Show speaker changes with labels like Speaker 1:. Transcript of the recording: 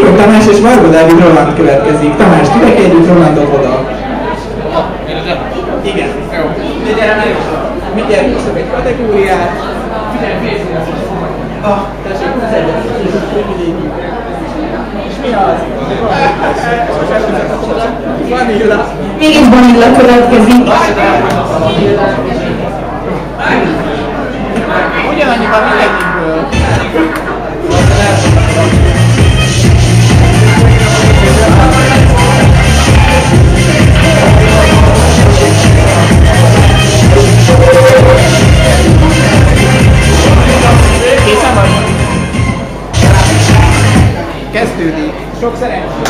Speaker 1: Simon Tamás és Varga Dávid Roland következik. Tamás, tudok együtt Rolandot oda? Igen. Jó. Mindjárt húzom egy kategóriát. Figyelj, félszínű. Tessék, az egyet. És mi az? Vanilla.
Speaker 2: Mégis Vanilla következik.
Speaker 1: Ugyanannyiban mindegyikből. Készen vagy? Kezdődik. Sok szerencsét!